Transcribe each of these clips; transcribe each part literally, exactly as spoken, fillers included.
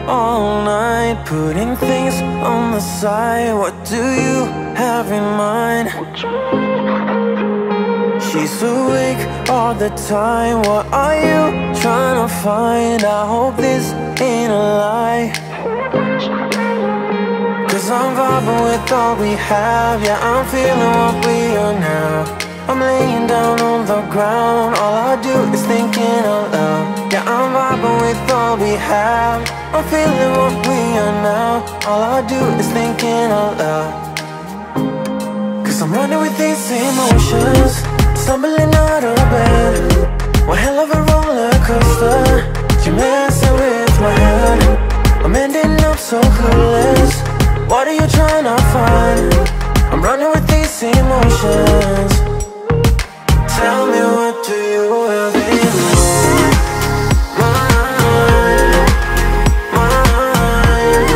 all night, putting things on the side. What do you have in mind? She's awake all the time. What are you trying to find? I hope this ain't a lie, 'cause I'm vibing with all we have. Yeah, I'm feeling what we are now. I'm laying down on the ground. All I do is thinking out loud. Yeah, I'm vibing with all we have. I'm feeling what we are now. All I do is thinking out loud, 'cause I'm running with these emotions, stumbling out of bed. One hell of a roller coaster, you're messing with my head. I'm ending up so clueless. What are you trying to find? I'm running with these emotions. Tell me, what do you have in mind? Mind, mind.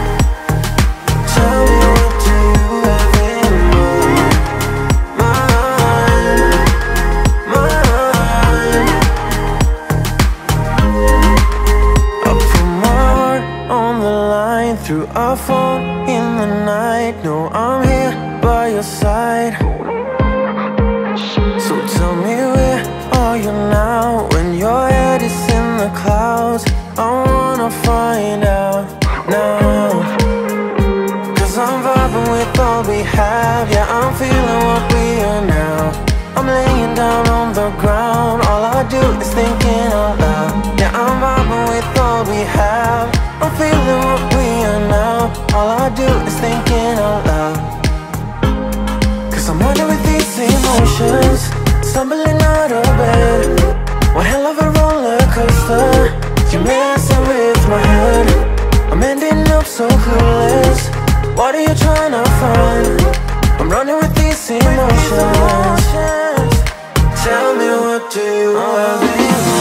Tell me, what do you have in mind? Mind, mind. I put my heart on the line through our phone in the night. No, I'm here by your side. So tell me, where are you now? When your head is in the clouds, I wanna find out now, 'cause I'm vibing with all we have. Yeah, I'm feeling what we are now. I'm laying down on the ground. All I do is thinking out loud. Yeah, I'm vibing with all we have. I'm feeling what we are now. All I do is thinking out loud, 'cause I'm running with these emotions, stumbling out of bed. One hell of a roller coaster, you're messing with my head. I'm ending up so clueless. What are you trying to find? I'm running with these emotions. Tell me, what do you have in mind?